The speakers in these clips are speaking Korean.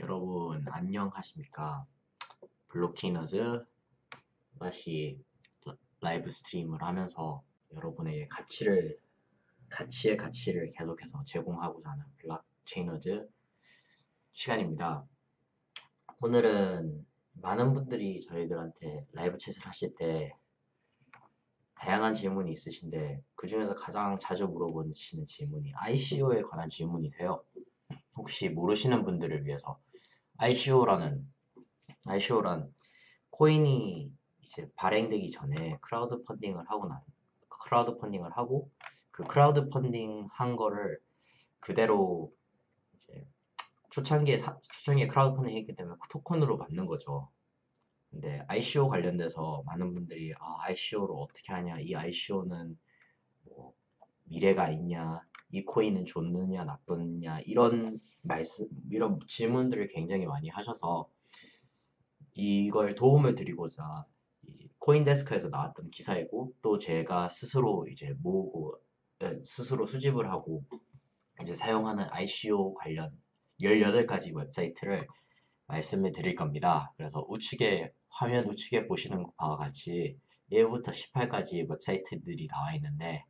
여러분 안녕하십니까? 블록체이너즈 다시 라이브 스트림을 하면서 여러분에게 가치의 가치를 계속해서 제공하고자 하는 블록체이너즈 시간입니다. 오늘은 많은 분들이 저희들한테 라이브 챗을 하실 때 다양한 질문이 있으신데 그 중에서 가장 자주 물어보시는 질문이 ICO에 관한 질문이세요. 혹시 모르시는 분들을 위해서 ICO란 코인이 이제 발행되기 전에 크라우드 펀딩을 하고 그 크라우드 펀딩 한 거를 그대로 이제 초창기에 크라우드 펀딩 했기 때문에 토큰으로 받는 거죠. 근데 ICO 관련돼서 많은 분들이 ICO를 어떻게 하냐, 이 ICO는 뭐 미래가 있냐, 이 코인은 좋느냐 나쁘냐 이런 질문들을 굉장히 많이 하셔서 이걸 도움을 드리고자 코인데스크에서 나왔던 기사이고 또 제가 스스로 이제 스스로 수집을 하고 이제 사용하는 ICO 관련 18가지 웹사이트를 말씀을 드릴 겁니다. 그래서 화면 우측에 보시는 바와 같이 1부터 18까지 웹사이트들이 나와 있는데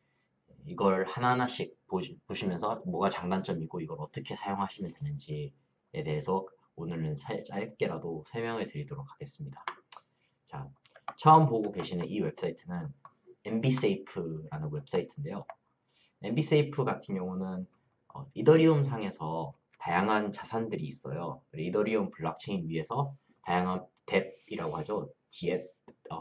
이걸 하나하나씩 보시면서 뭐가 장단점이고 이걸 어떻게 사용하시면 되는지에 대해서 오늘은 짧게라도 설명을 드리도록 하겠습니다. 자, 처음 보고 계시는 이 웹사이트는 MBSafe라는 웹사이트인데요. MBSafe 같은 경우는 이더리움 상에서 다양한 자산들이 있어요. 이더리움 블록체인 위에서 다양한 뎁이라고 하죠. 디앱,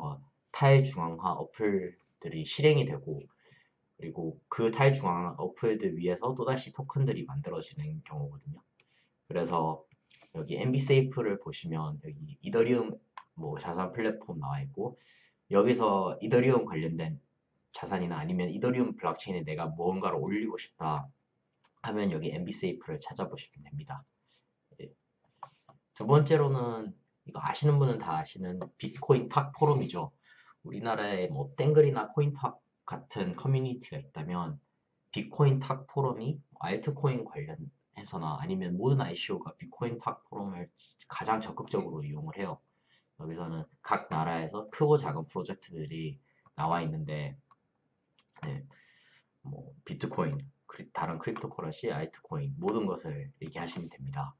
탈중앙화 어플들이 실행이 되고 그리고 그 탈중앙화 어플들 위에서 또다시 토큰들이 만들어지는 경우거든요. 그래서 여기 MBSafe를 보시면 여기 이더리움 자산 플랫폼 나와 있고 여기서 이더리움 관련된 자산이나 아니면 이더리움 블록체인에 내가 무언가를 올리고 싶다 하면 여기 MBSafe를 찾아보시면 됩니다. 예. 두 번째로는 이거 아시는 분은 다 아시는 비트코인 탁 포럼이죠. 우리나라에 뭐 땡글이나 코인탁 같은 커뮤니티가 있다면 비트코인 탁 포럼이 알트코인 관련해서나 아니면 모든 ICO가 비트코인 탁 포럼을 가장 적극적으로 이용을 해요. 여기서는 각 나라에서 크고 작은 프로젝트들이 나와 있는데 네, 뭐 비트코인, 다른 크립토커런시, 알트코인 모든 것을 얘기하시면 됩니다.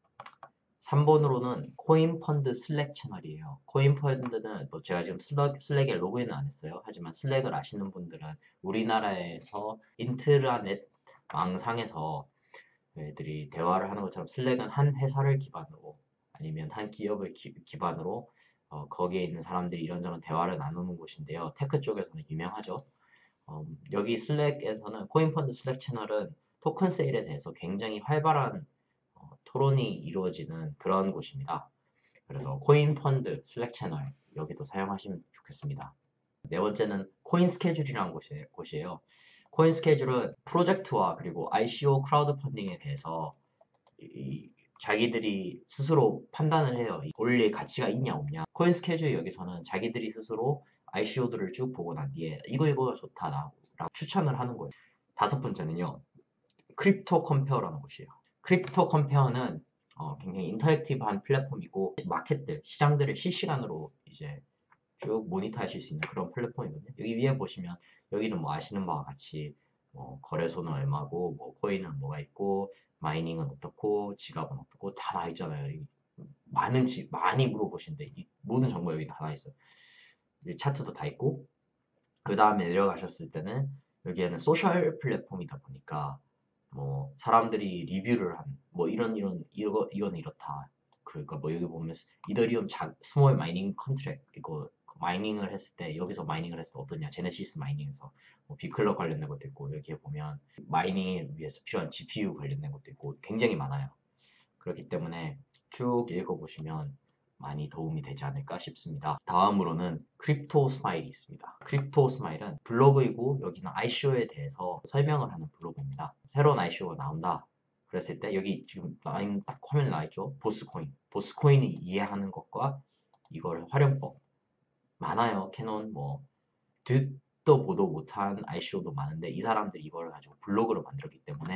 3번으로는 코인 펀드 슬랙 채널이에요. 코인 펀드는 제가 지금 슬랙에 로그인은 안 했어요. 하지만 슬랙을 아시는 분들은 우리나라에서 인트라넷 망상에서 애들이 대화를 하는 것처럼 슬랙은 한 회사를 기반으로 아니면 한 기업을 기반으로 거기에 있는 사람들이 이런저런 대화를 나누는 곳인데요. 테크 쪽에서는 유명하죠. 여기 슬랙에서는 코인펀드 슬랙 채널은 토큰 세일에 대해서 굉장히 활발한 토론이 이루어지는 그런 곳입니다. 그래서 코인펀드 슬랙 채널 여기도 사용하시면 좋겠습니다. 네 번째는 코인 스케줄이라는 곳이에요. 코인 스케줄은 프로젝트와 그리고 ICO 크라우드 펀딩에 대해서 자기들이 스스로 판단을 해요. 올릴 가치가 있냐 없냐. 코인 스케줄 여기서는 자기들이 스스로 ICO들을 쭉 보고 난 뒤에 이거 좋다라고 추천을 하는 거예요. 다섯 번째는요. 크립토 컴페어라는 곳이에요. 크립토 컴페어는 굉장히 인터랙티브한 플랫폼이고 시장들을 실시간으로 이제 쭉 모니터하실 수 있는 그런 플랫폼이거든요. 여기 위에 보시면 여기는 뭐 아시는 바와 같이 거래소는 얼마고 뭐 코인은 뭐가 있고 마이닝은 어떻고 지갑은 어떻고 다 나와 있잖아요. 많이 물어보시는데 이 모든 정보 여기 다 나와 있어요. 차트도 다 있고 그 다음에 내려가셨을 때는 여기에는 소셜 플랫폼이다 보니까 뭐 사람들이 리뷰를 한 뭐 이건 이렇다. 그러니까 뭐 여기 보면 이더리움 스몰 마이닝 컨트랙 이거 마이닝을 했을 때 여기서 마이닝을 했을 때 어떠냐 제네시스 마이닝에서 뭐 비클럽 관련된 것도 있고 여기에 보면 마이닝을 위해서 필요한 GPU 관련된 것도 있고 굉장히 많아요. 그렇기 때문에 쭉 읽어보시면 많이 도움이 되지 않을까 싶습니다. 다음으로는 크립토 스마일이 있습니다. 크립토 스마일은 블로그이고 여기는 ICO에 대해서 설명을 하는 블로그입니다. 새로운 ICO가 나온다. 그랬을 때 여기 지금 딱 화면에 나와 있죠. 보스코인이 이해하는 것과 이걸 활용법 많아요. 캐논 듣도 보도 못한 ICO도 많은데 이 사람들이 이걸 가지고 블로그를 만들었기 때문에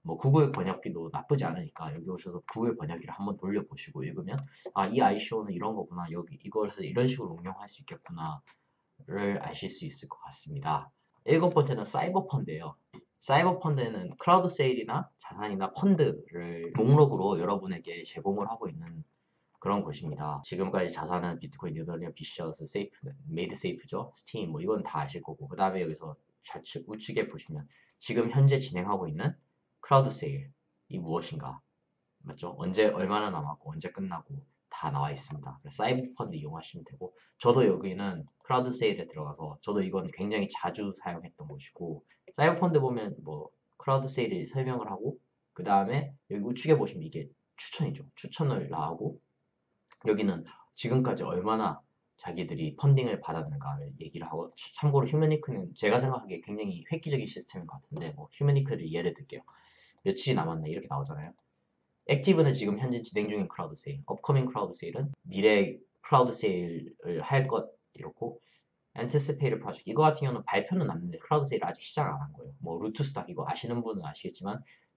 뭐 구글 번역기도 나쁘지 않으니까 여기 오셔서 구글 번역기를 한번 돌려보시고 읽으면 아, 이 ICO는 이런 거구나. 여기 이것을 이런 식으로 응용할 수 있겠구나를 아실 수 있을 것 같습니다. 일곱 번째는 사이버 펀드예요. 사이버 펀드는 크라우드 세일이나 자산이나 펀드를 목록으로 여러분에게 제공을 하고 있는 그런 곳입니다. 지금까지 자산은 비트코인, 이더리움, 비셔스, 세이프, 메이드 세이프죠. 스팀 뭐 이건 다 아실 거고 그 다음에 여기서 좌측 우측에 보시면 지금 현재 진행하고 있는 크라우드 세일이 무엇인가 맞죠? 언제 얼마나 남았고 언제 끝나고 다 나와 있습니다. 사이버 펀드 이용하시면 되고 저도 여기는 크라우드 세일에 들어가서 저도 이건 굉장히 자주 사용했던 곳이고 사이버 펀드 보면 뭐 크라우드 세일을 설명을 하고 그 다음에 여기 우측에 보시면 이게 추천이죠. 추천을 나오고 여기는 지금까지 얼마나 자기들이 펀딩을 받았는가를 얘기를 하고 참고로 휴머니크는 제가 생각하기에 굉장히 획기적인 시스템인 것 같은데 뭐 휴머니크를 예를 들게요. 며칠이 남았네 이렇게 나오잖아요. 액티브는 지금 현재 진행 중인 크라우드 세일, 업커밍 크라우드 세일은 미래 크라우드 세일을 할 것 이렇고 anticipated project 이거 같은 경우는 발표는 났는데 크라우드 세일 아직 시작 안 한 거예요. 뭐 루트스탁 이거 아시는 분은 아시겠지만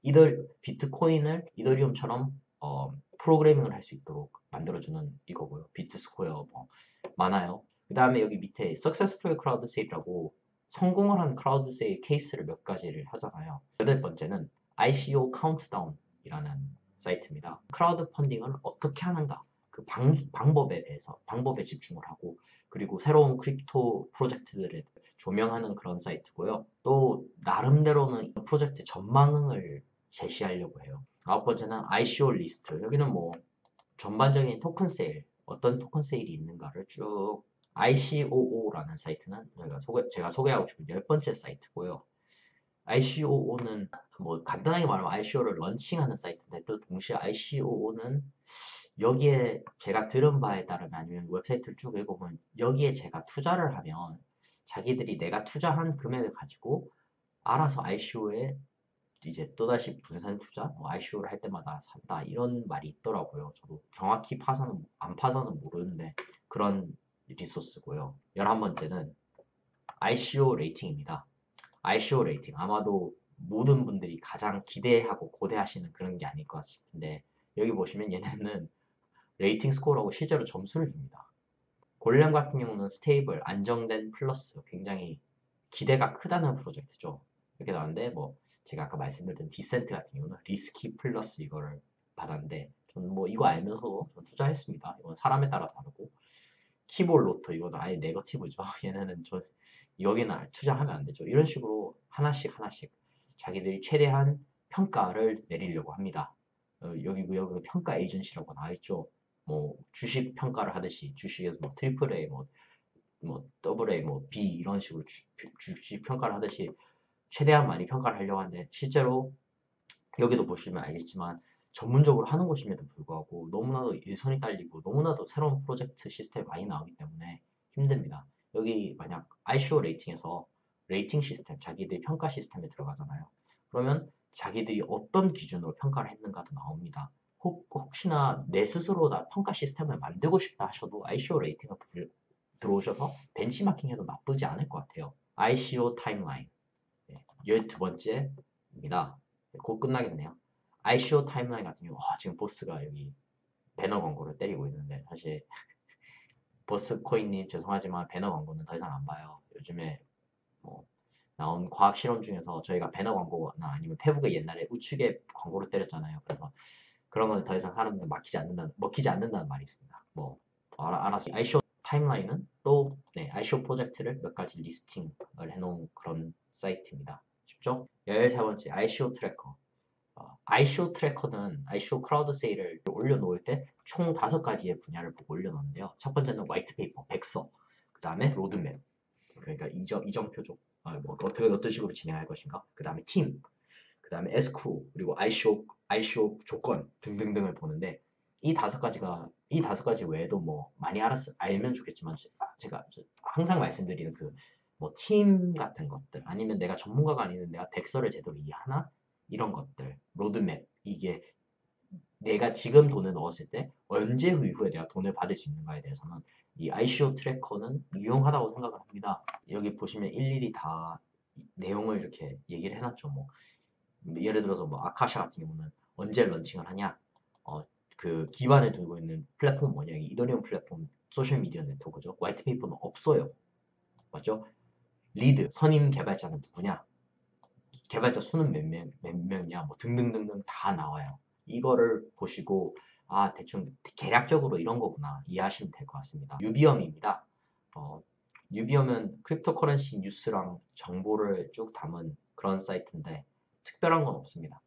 비트코인을 이더리움처럼 프로그래밍을 할 수 있도록 만들어주는 이거고요. 비트스코어 뭐 많아요. 그 다음에 여기 밑에 successful crowd sale이라고 성공을 한 크라우드 세일 케이스를 몇 가지를 하잖아요. 여덟 번째는 ICO 카운트다운이라는 사이트입니다. 크라우드 펀딩을 어떻게 하는가 그 방법에 대해서 방법에 집중을 하고 그리고 새로운 크립토 프로젝트들을 조명하는 그런 사이트고요. 또 나름대로는 프로젝트 전망을 제시하려고 해요. 아홉 번째는 ICO 리스트. 여기는 뭐 전반적인 토큰 세일, 어떤 토큰 세일이 있는가를 쭉 ICOO라는 사이트는 제가 소개하고 싶은 열 번째 사이트고요. ICOO는 뭐 간단하게 말하면 ICO를 런칭하는 사이트인데 또 동시에 ICOO는 여기에 제가 들은 바에 따르면 아니면 웹사이트를 쭉 읽어보면 여기에 제가 투자를 하면 자기들이 내가 투자한 금액을 가지고 알아서 ICO에 이제 또다시 분산 투자, ICO를 할 때마다 산다 이런 말이 있더라고요. 저도 정확히 안 파서는 모르는데 그런 리소스고요. 11번째는 ICO 레이팅입니다. ICO 레이팅 아마도 모든 분들이 가장 기대하고 고대하시는 그런 게 아닐 것 싶은데 여기 보시면 얘네는 레이팅 스코어라고 실제로 점수를 줍니다. 골렘 같은 경우는 스테이블, 안정된 플러스 굉장히 기대가 크다는 프로젝트죠. 이렇게 나왔는데 뭐 제가 아까 말씀드렸던 디센트 같은 경우는 리스키 플러스 이거를 받았는데 저는 뭐 이거 알면서도 전 투자했습니다. 이건 사람에 따라 다르고 키볼 로또 이건 아예 네거티브죠. 얘네는 저 여기는 투자하면 안 되죠. 이런 식으로 하나씩 자기들이 최대한 평가를 내리려고 합니다. 여기 평가 에이전시라고 나와있죠. 뭐 주식 평가를 하듯이 주식에서 뭐 트리플 A 뭐 더블 A 뭐 B 이런 식으로 주식 평가를 하듯이 최대한 많이 평가를 하려고 하는데 실제로 여기도 보시면 알겠지만 전문적으로 하는 곳임에도 불구하고 너무나도 일손이 딸리고 너무나도 새로운 프로젝트 시스템이 많이 나오기 때문에 힘듭니다. 여기 만약 ICO 레이팅에서 레이팅 시스템, 자기들 평가 시스템에 들어가잖아요. 그러면 자기들이 어떤 기준으로 평가를 했는가도 나옵니다. 혹시나 내 스스로 다 평가 시스템을 만들고 싶다 하셔도 ICO 레이팅을 들어오셔서 벤치마킹 해도 나쁘지 않을 것 같아요. ICO 타임라인 12번째입니다. 곧 끝나겠네요. ICO 타임라인 같은 경우 지금 보스가 여기 배너 광고를 때리고 있는데 사실 보스 코인님 죄송하지만 배너 광고는 더 이상 안 봐요. 요즘에 뭐 나온 과학 실험 중에서 저희가 배너 광고나 아니면 페북에 옛날에 우측에 광고를 때렸잖아요. 그래서 그런 건 더 이상 사람들 먹히지 않는다는 말이 있습니다. 뭐 알아서 ICO 타임라인은 또 ICO 프로젝트를 몇 가지 리스팅을 해놓은 그런 사이트입니다. 쉽죠? 13번째 ICO 트래커. ICO 트래커는 ICO 크라우드 세일을 올려놓을 때 총 5가지의 분야를 보고 올려놓는데요. 첫 번째는 화이트 페이퍼, 백서. 그 다음에 로드맵. 그러니까 이정표죠. 뭐 어떤 식으로 진행할 것인가. 그 다음에 팀. 그 다음에 에스크로. 그리고 ICO 조건 등등등을 보는데 이 5가지 외에도 뭐 많이 알면 좋겠지만 제가 항상 말씀드리는 그 뭐 팀 같은 것들 아니면 내가 전문가가 아니면 내가 백서를 제대로 이해하나 이런 것들 로드맵 이게 내가 지금 돈을 넣었을 때 언제 이후에 내가 돈을 받을 수 있는가에 대해서는 이 ICO 트래커는 유용하다고 생각을 합니다. 여기 보시면 일일이 다 내용을 이렇게 얘기를 해놨죠. 뭐 예를 들어서 뭐 아카샤 같은 경우는 언제 런칭을 하냐? 그 기반에 두고 있는 플랫폼 뭐냐? 이더리움 플랫폼 소셜 미디어 네트워크죠. 화이트 페이퍼는 없어요. 맞죠? 리드 선임 개발자는 누구냐? 개발자 수는 몇 명이냐? 뭐 등등등등 다 나와요. 이거를 보시고 대충 개략적으로 이런 거구나 이해하시면 될 것 같습니다. 유비엄입니다. 유비엄은 크립토커런시 뉴스랑 정보를 쭉 담은 그런 사이트인데 특별한 건 없습니다.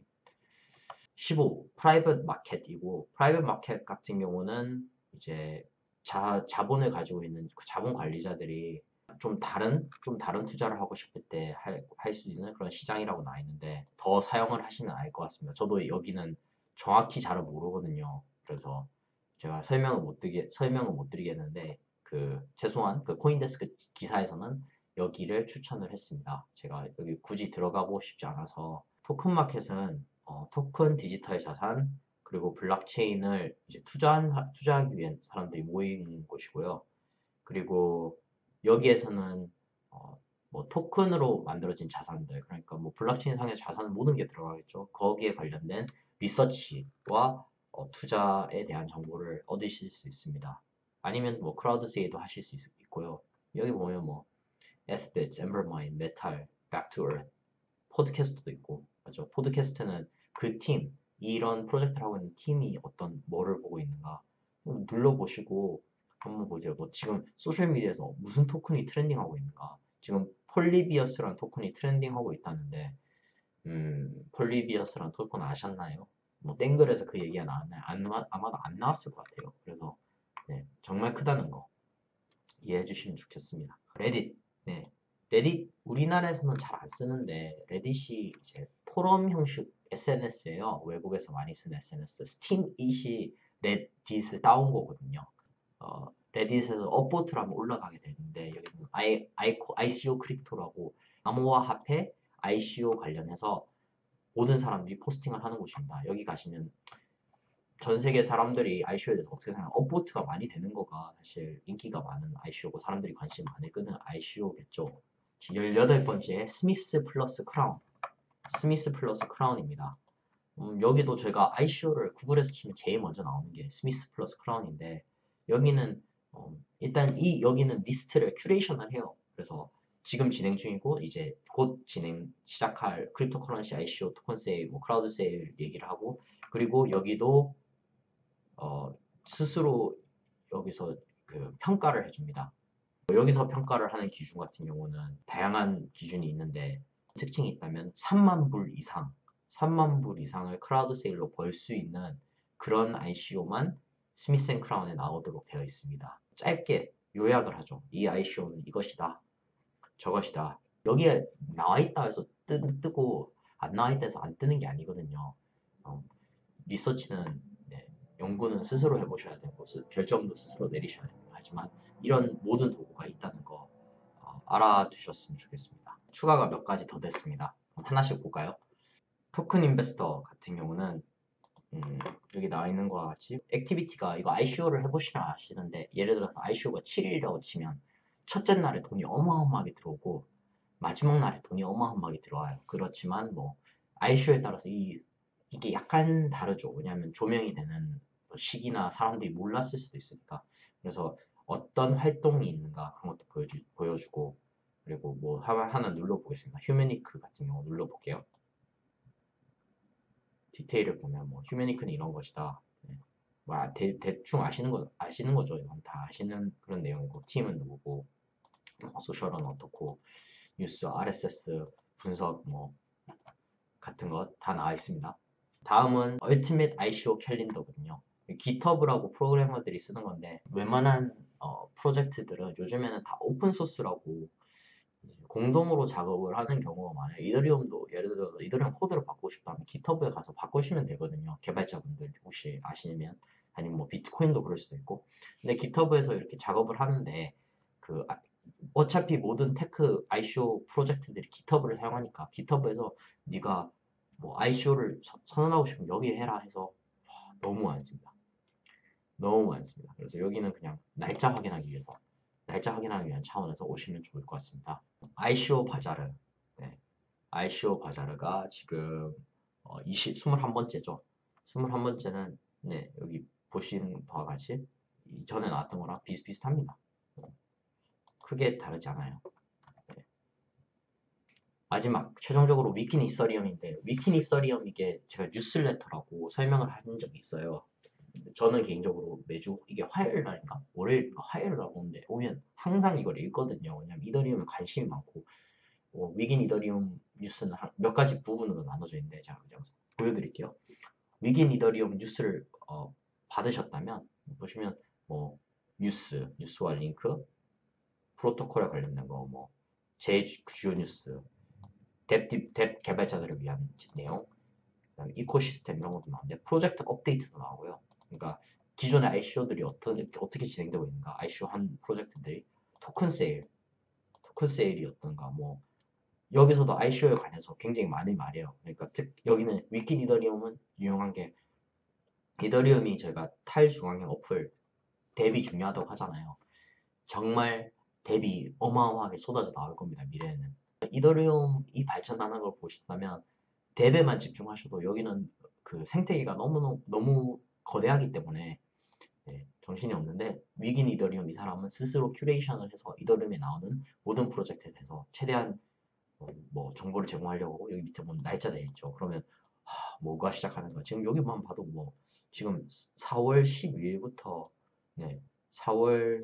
15. 프라이빗 마켓이고 프라이빗 마켓 같은 경우는 이제 자본을 가지고 있는 그 자본 관리자들이 좀 다른 투자를 하고 싶을 때 할 수 있는 그런 시장이라고 나와 있는데 더 사용을 하시면 알 것 같습니다. 저도 여기는 정확히 잘 모르거든요. 그래서 제가 설명을 못 드리겠는데 최소한 그 코인데스크 기사에서는 여기를 추천을 했습니다. 제가 여기 굳이 들어가고 싶지 않아서 토큰 마켓은 토큰 디지털 자산 그리고 블록체인을 이제 투자하기 위한 사람들이 모이는 곳이고요. 그리고 여기에서는 뭐 토큰으로 만들어진 자산들 그러니까 뭐 블록체인 상의 자산 모든 게 들어가겠죠. 거기에 관련된 리서치와 투자에 대한 정보를 얻으실 수 있습니다. 아니면 뭐 크라우드 세일도 하실 수 있고요. 여기 보면 뭐 에스비츠, 엠버마인, 메탈, Back to Earth 팟캐스트도 있고 맞죠? 팟캐스트는 그 팀, 이런 프로젝트를 하고 있는 팀이 뭐를 보고 있는가 눌러보시고 한번 보세요. 뭐 지금 소셜미디어에서 무슨 토큰이 트렌딩하고 있는가? 지금 폴리비어스라는 토큰이 트렌딩하고 있다는데 폴리비어스라는 토큰 아셨나요? 뭐 땡글에서 그 얘기가 나왔나요? 아마도 안 나왔을 것 같아요. 그래서 네, 정말 크다는 거 이해해 주시면 좋겠습니다. 레딧, 네, 레딧 우리나라에서는 잘 안 쓰는데 레딧이 이제 포럼 형식 SNS예요. 외국에서 많이 쓰는 SNS. 스팀잇이 레딧을 따온 거거든요. 레딧에서 업보트로 한번 올라가게 되는데 여기는 ICO 크립토라고 암호화폐 ICO 관련해서 모든 사람들이 포스팅을 하는 곳입니다. 여기 가시면 전 세계 사람들이 ICO에 대해서 어떻게 생각하냐 업보트가 많이 되는 거가 사실 인기가 많은 ICO고 사람들이 관심 많이 끄는 ICO겠죠. 18번째 스미스 플러스 크라운 스미스 플러스 크라운입니다. 여기도 제가 ICO를 구글에서 치면 제일 먼저 나오는 게 스미스 플러스 크라운인데 여기는 일단 여기는 리스트를 큐레이션을 해요. 그래서 지금 진행 중이고 이제 곧 시작할 크립토커런시 ICO 토큰 세일, 뭐 크라우드 세일 얘기를 하고 그리고 여기도 스스로 여기서 그 평가를 해줍니다. 여기서 평가를 하는 기준 같은 경우는 다양한 기준이 있는데 특징이 있다면 3만 불 이상을 크라우드 세일로 벌 수 있는 그런 ICO만 스미스 앤 크라운에 나오도록 되어 있습니다. 짧게 요약을 하죠. 이 ICO는 이것이다, 저것이다. 여기에 나와 있다 해서 뜨고 안 나와 있다 해서 안 뜨는 게 아니거든요. 어, 리서치는 연구는 스스로 해보셔야 되고 결정도 스스로 내리셔야 됩니다. 하지만 이런 모든 도구가 있다는 거 알아두셨으면 좋겠습니다. 추가가 몇 가지 더 됐습니다. 하나씩 볼까요? 토큰 인베스터 같은 경우는 여기 나와 있는 것과 같이 액티비티가 이거 ICO를 해보시면 아시는데 예를 들어서 ICO가 7일이라고 치면 첫째 날에 돈이 어마어마하게 들어오고 마지막 날에 돈이 어마어마하게 들어와요. 그렇지만 뭐 ICO에 따라서 이게 약간 다르죠. 왜냐하면 조명이 되는 시기나 사람들이 몰랐을 수도 있으니까. 그래서 어떤 활동이 있는가 그런 것도 보여주고 그리고 뭐 하나 눌러보겠습니다. 휴메니크 같은 경우 눌러볼게요. 디테일을 보면 뭐 휴메니크는 이런 것이다. 네. 대충 아시는 거죠. 이건 다 아시는 그런 내용이고 팀은 누구고 소셜은 어떻고 뉴스, RSS 분석 뭐 같은 것 다 나와 있습니다. 다음은 Ultimate ICO 캘린더거든요. GitHub라고 프로그래머들이 쓰는 건데 웬만한 프로젝트들은 요즘에는 다 오픈 소스라고 공동으로 작업을 하는 경우가 많아요. 이더리움도 예를 들어서 이더리움 코드를 바꾸고 싶다면 GitHub에 가서 바꾸시면 되거든요. 개발자분들 혹시 아시면 아니면 뭐 비트코인도 그럴 수도 있고. 근데 GitHub에서 이렇게 작업을 하는데 어차피 모든 테크 ICO 프로젝트들이 GitHub를 사용하니까 GitHub에서 네가 뭐 ICO를 선언하고 싶으면 여기 해라 해서 너무 많습니다. 너무 많습니다. 그래서 여기는 그냥 날짜 확인하기 위한 차원에서 오시면 좋을 것 같습니다. ICO 바자르. 네. ICO 바자르가 지금 21번째죠. 21번째는 네, 여기 보신 바와 같이 전에 나왔던 거랑 비슷비슷합니다. 크게 다르지 않아요. 네. 마지막 최종적으로 위킨 이서리움인데, 위킨 이서리움 이게 제가 뉴스레터라고 설명을 한 적이 있어요. 저는 개인적으로 매주 이게 화요일 날인가 월요일인가 화요일 날 오는데 오면 항상 이걸 읽거든요. 왜냐면 이더리움에 관심이 많고 위긴 이더리움 뉴스는 몇 가지 부분으로 나눠져 있는데 제가 그냥 보여드릴게요. 위긴 이더리움 뉴스를 받으셨다면 보시면 뭐 뉴스와 링크, 프로토콜에 관련된 거, 뭐 제일 주요 뉴스, 뎁 개발자들을 위한 내용, 그다음에 이코시스템 이런 것도 나오는데 프로젝트 업데이트도 나오고요. 그러니까 기존의 ICO들이 어떻게 진행되고 있는가, ICO 한 프로젝트들이 토큰 세일이 어떤가, 뭐 여기서도 ICO에 관해서 굉장히 많이 말해요. 그러니까 즉 여기는 위키 이더리움은 유용한 게 이더리움이 저희가 탈중앙형 어플 대비 중요하다고 하잖아요. 정말 대비 어마어마하게 쏟아져 나올 겁니다. 미래에는. 이더리움이 발전하는 걸 보신다면 대배만 집중하셔도 여기는 그 생태계가 너무 거대하기 때문에 정신이 없는데 위긴 이더리움 이 사람은 스스로 큐레이션을 해서 이더리움에 나오는 모든 프로젝트에 대해서 최대한 뭐 정보를 제공하려고 여기 밑에 보면 날짜 돼 있죠. 그러면 뭐가 시작하는가? 지금 여기만 봐도 뭐 지금 4월 12일부터 네, 4월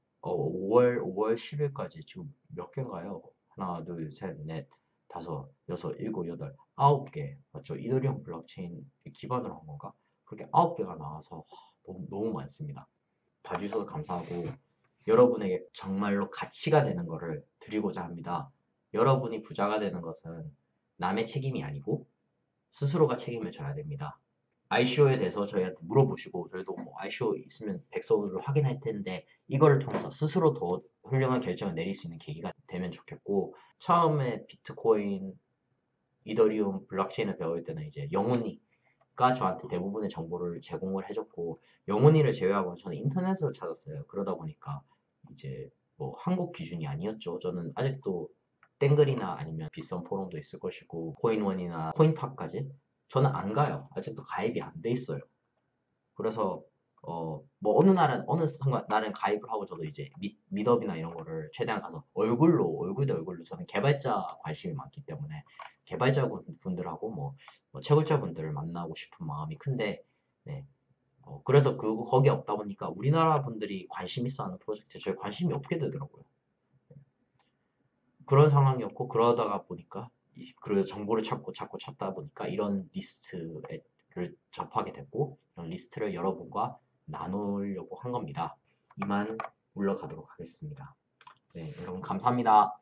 5월 10일까지 지금 몇 개인가요? 하나, 둘, 셋, 넷, 다섯, 여섯, 일곱, 여덟, 9개 맞죠? 이더리움 블록체인 기반으로 한 건가? 그렇게 9개가 나와서 너무 많습니다. 봐주셔서 감사하고 여러분에게 정말로 가치가 되는 거를 드리고자 합니다. 여러분이 부자가 되는 것은 남의 책임이 아니고 스스로가 책임을 져야 됩니다. ICO에 대해서 저희한테 물어보시고 저희도 뭐 ICO 있으면 백서를 확인할 텐데 이거를 통해서 스스로 더 훌륭한 결정을 내릴 수 있는 계기가 되면 좋겠고 처음에 비트코인, 이더리움, 블록체인을 배울 때는 이제 영훈이가 저한테 대부분의 정보를 제공을 해줬고 영훈이를 제외하고 저는 인터넷으로 찾았어요. 그러다 보니까 이제 뭐 한국 기준이 아니었죠. 저는 아직도 땡글이나 아니면 비싼 포럼도 있을 것이고 코인원이나 코인탑까지 저는 안 가요. 아직도 가입이 안 돼 있어요. 그래서 뭐 어느 순간 날은 가입을 하고 저도 이제 미더비나 이런 거를 최대한 가서 얼굴 대 얼굴로 저는 개발자 관심이 많기 때문에 개발자 분들하고 뭐 채굴자 분들을 만나고 싶은 마음이 큰데 네. 그래서 거기 없다 보니까 우리나라 분들이 관심 있어 하는 프로젝트에 저희 관심이 없게 되더라고요. 그런 상황이었고 그러다가 보니까 그래서 정보를 찾다 보니까 이런 리스트를 접하게 됐고 이런 리스트를 여러분과 나누려고 한 겁니다. 이만 물러가도록 하겠습니다. 네, 여러분 감사합니다.